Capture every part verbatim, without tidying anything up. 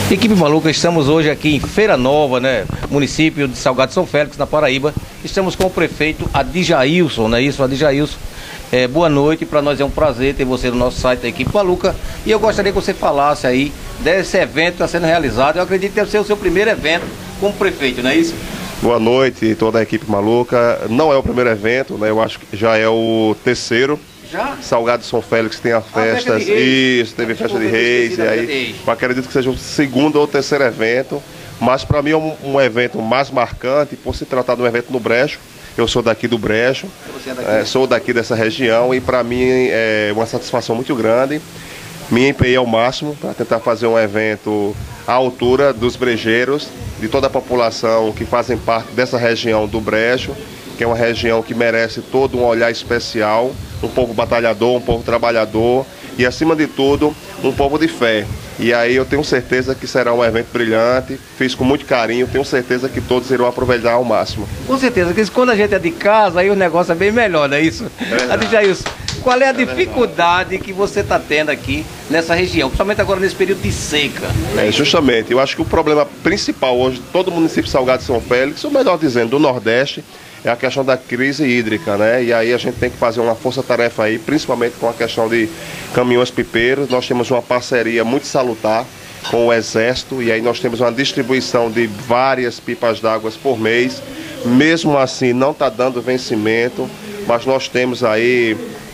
Equipe Maluca, estamos hoje aqui em Feira Nova, né? Município de Salgado São Félix, na Paraíba. Estamos com o prefeito Adjailson, não é isso? Adjailson. É, boa noite, para nós é um prazer ter você no nosso site da Equipe Maluca. E eu gostaria que você falasse aí desse evento que está sendo realizado. Eu acredito que deve ser o seu primeiro evento como prefeito, não é isso? Boa noite, toda a Equipe Maluca. Não é o primeiro evento, né? Eu acho que já é o terceiro. Já? Salgado São Félix tem a festa, isso, teve festa de reis, e aí eu acredito que seja o segundo ou terceiro evento, mas para mim é um, um evento mais marcante, por se tratar de um evento no Brejo. Eu sou daqui do Brejo, é daqui. É, sou daqui dessa região e para mim é uma satisfação muito grande. Me empenhei ao máximo para tentar fazer um evento à altura dos brejeiros, de toda a população que fazem parte dessa região do Brejo, que é uma região que merece todo um olhar especial, um povo batalhador, um povo trabalhador e, acima de tudo, um povo de fé. E aí eu tenho certeza que será um evento brilhante, fiz com muito carinho, tenho certeza que todos irão aproveitar ao máximo. Com certeza, porque quando a gente é de casa, aí o negócio é bem melhor, não é isso? É Adjailson, qual é a dificuldade que você está tendo aqui nessa região, principalmente agora nesse período de seca? É, justamente, eu acho que o problema principal hoje de todo o município de Salgado de São Félix, ou melhor dizendo, do Nordeste, é a questão da crise hídrica, né? E aí a gente tem que fazer uma força-tarefa aí, principalmente com a questão de caminhões pipeiros. Nós temos uma parceria muito salutar com o Exército e aí nós temos uma distribuição de várias pipas d'água por mês. Mesmo assim não está dando vencimento, mas nós temos aí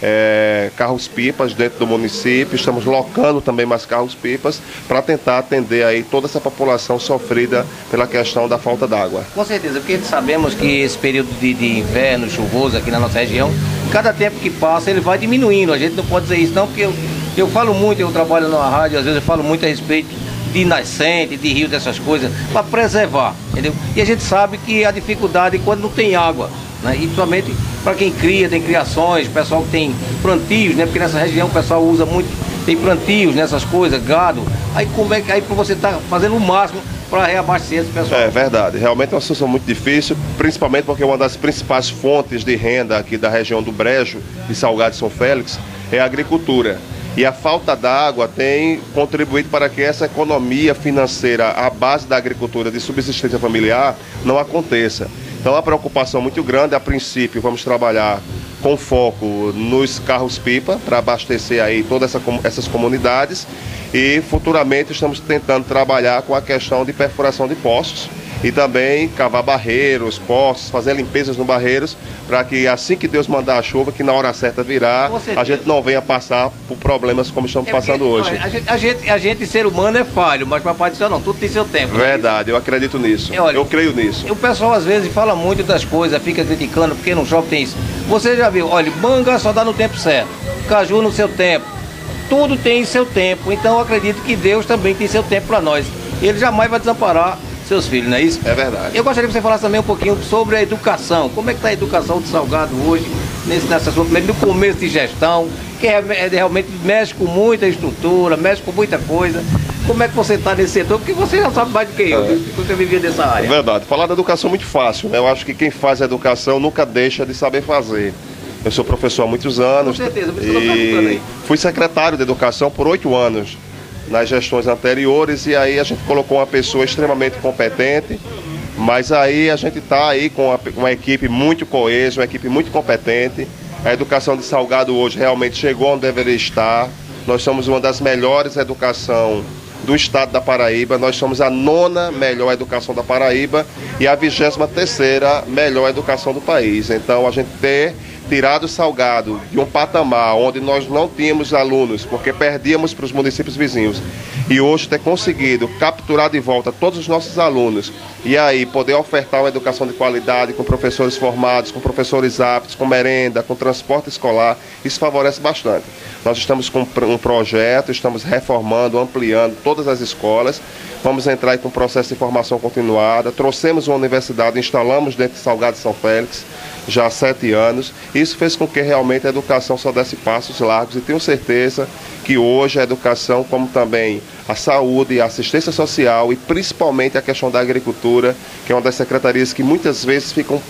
é, carros-pipas dentro do município, estamos locando também mais carros-pipas para tentar atender aí toda essa população sofrida pela questão da falta d'água. Com certeza, porque sabemos que esse período de, de inverno chuvoso aqui na nossa região, cada tempo que passa ele vai diminuindo, a gente não pode dizer isso não, porque eu, eu falo muito, eu trabalho na rádio, às vezes eu falo muito a respeito de nascente, de rio, dessas coisas, para preservar, entendeu? E a gente sabe que a dificuldade é quando não tem água, né? E principalmente para quem cria, tem criações, pessoal que tem plantios, né? Porque nessa região o pessoal usa muito, tem plantios nessas coisas, gado. Aí como é que aí você está fazendo o máximo para reabastecer esse pessoal? É verdade, realmente é uma situação muito difícil, principalmente porque uma das principais fontes de renda aqui da região do Brejo, de Salgado de São Félix, é a agricultura. E a falta d'água tem contribuído para que essa economia financeira à base da agricultura de subsistência familiar não aconteça. Então, a preocupação muito grande, a princípio, vamos trabalhar com foco nos carros-pipa para abastecer aí todas essa, essas comunidades e futuramente estamos tentando trabalhar com a questão de perfuração de poços e também cavar barreiros, poços, fazer limpezas no barreiros para que assim que Deus mandar a chuva, que na hora certa virá, a gente não venha passar por problemas como estamos é porque, passando hoje. Olha, a, gente, a, gente, a gente, ser humano, é falho, mas Papai do Céu não, tudo tem seu tempo. Verdade, né? Eu acredito nisso, é, olha, eu creio nisso. O pessoal às vezes fala muito das coisas, fica criticando porque no shopping tem isso. Você já viu, olha, manga só dá no tempo certo, caju no seu tempo, tudo tem seu tempo, então eu acredito que Deus também tem seu tempo para nós. Ele jamais vai desamparar seus filhos, não é isso? É verdade. Eu gostaria que você falasse também um pouquinho sobre a educação. Como é que está a educação de Salgado hoje, nesse, nessa sua, no começo de gestão, que é, é, realmente mexe com muita estrutura, mexe com muita coisa. Como é que você está nesse setor? Porque você já sabe mais do que eu, é. Porque você vivia dessa área. É verdade. Falar da educação é muito fácil, né? Eu acho que quem faz a educação nunca deixa de saber fazer. Eu sou professor há muitos anos. Com certeza, por isso e que eu estou perguntando aí. Fui secretário de educação por oito anos. Nas gestões anteriores, e aí a gente colocou uma pessoa extremamente competente, mas aí a gente está aí com uma, uma equipe muito coesa, uma equipe muito competente. A educação de Salgado hoje realmente chegou onde deveria estar. Nós somos uma das melhores educações do estado da Paraíba, nós somos a nona melhor educação da Paraíba e a vigésima terceira melhor educação do país. Então a gente ter tirado Salgado de um patamar onde nós não tínhamos alunos, porque perdíamos para os municípios vizinhos, e hoje ter conseguido capturar de volta todos os nossos alunos e aí poder ofertar uma educação de qualidade com professores formados, com professores aptos, com merenda, com transporte escolar, isso favorece bastante. Nós estamos com um projeto, estamos reformando, ampliando todas as escolas, vamos entrar aí com um processo de formação continuada, trouxemos uma universidade, instalamos dentro de Salgado de São Félix, já há sete anos. Isso fez com que realmente a educação só desse passos largos e tenho certeza que hoje a educação, como também a saúde, a assistência social e principalmente a questão da agricultura, que é uma das secretarias que muitas vezes ficam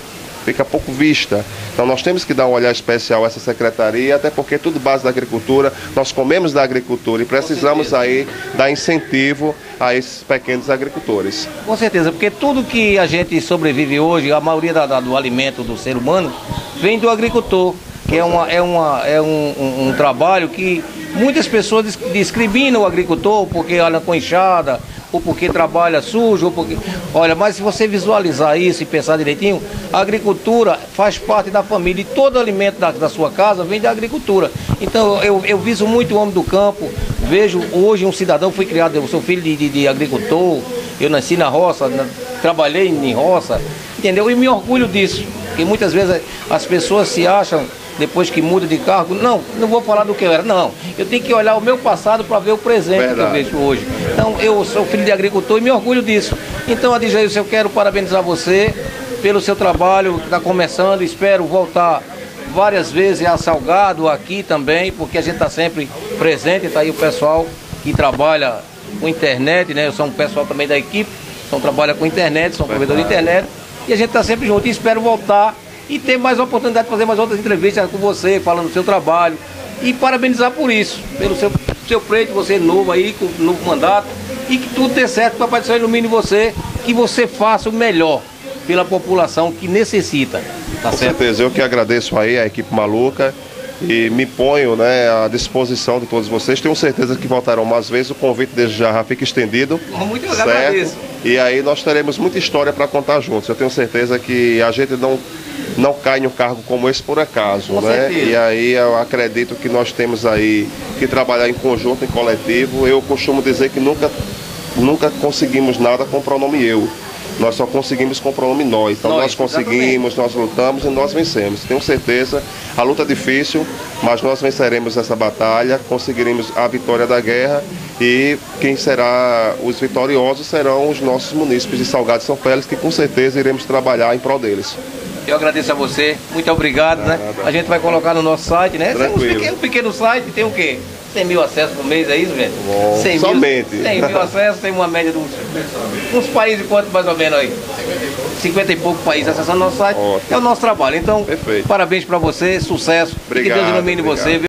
fica pouco vista. Então nós temos que dar um olhar especial a essa secretaria, até porque tudo base da agricultura, nós comemos da agricultura e precisamos aí dar incentivo a esses pequenos agricultores. Com certeza, porque tudo que a gente sobrevive hoje, a maioria da, da, do alimento do ser humano, vem do agricultor, que é, uma, é, uma, é um, um, um trabalho que muitas pessoas discriminam o agricultor porque olha com enxada, ou porque trabalha sujo, ou porque... Olha, mas se você visualizar isso e pensar direitinho, a agricultura faz parte da família e todo alimento da, da sua casa vem da agricultura. Então eu, eu viso muito o homem do campo, vejo hoje um cidadão, fui criado, eu sou filho de, de, de agricultor, eu nasci na roça, na, trabalhei em roça, entendeu? E me orgulho disso, porque muitas vezes as pessoas se acham, depois que muda de cargo, não, não vou falar do que eu era, não. Eu tenho que olhar o meu passado para ver o presente Verdade. que eu vejo hoje. Então, eu sou filho de agricultor e me orgulho disso. Então, Adjailson, eu quero parabenizar você pelo seu trabalho que está começando. Espero voltar várias vezes a Salgado, aqui também, porque a gente está sempre presente. Está aí o pessoal que trabalha com internet, né? Eu sou um pessoal também da equipe, são trabalha com internet, são provedor de internet. E a gente está sempre junto e espero voltar e ter mais oportunidade de fazer mais outras entrevistas com você, falando do seu trabalho. E parabenizar por isso, pelo seu, seu pleito, você novo aí, com o novo mandato. E que tudo dê certo, que o Papai do Céu ilumine você, que você faça o melhor pela população que necessita. Tá com certo? certeza, eu que agradeço aí a equipe maluca e me ponho, né, à disposição de todos vocês. Tenho certeza que voltarão mais vezes. O convite desde já, já fica estendido. Muito obrigado. E aí nós teremos muita história para contar juntos. Eu tenho certeza que a gente não não cai em um cargo como esse por acaso, Com né? certeza. E aí eu acredito que nós temos aí que trabalhar em conjunto, em coletivo. Eu costumo dizer que nunca, nunca conseguimos nada com o pronome eu. Nós só conseguimos com o pronome nós. Então nós, nós conseguimos, exatamente. Nós lutamos e nós vencemos. Tenho certeza, a luta é difícil, mas nós venceremos essa batalha, conseguiremos a vitória da guerra e quem será os vitoriosos serão os nossos munícipes de Salgado e São Félix, que com certeza iremos trabalhar em prol deles. Eu agradeço a você, muito obrigado, né? A gente vai colocar no nosso site, né? Um pequeno, pequeno site, tem o quê? cem mil acessos por mês, é isso, velho? cem somente. Mil, cem mil acessos, tem uma média de uns, uns países, quanto mais ou menos aí? cinquenta e poucos países acessando o nosso site. Ótimo. É o nosso trabalho. Então, Perfeito. parabéns para você, sucesso. Obrigado, que Deus ilumine obrigado. você.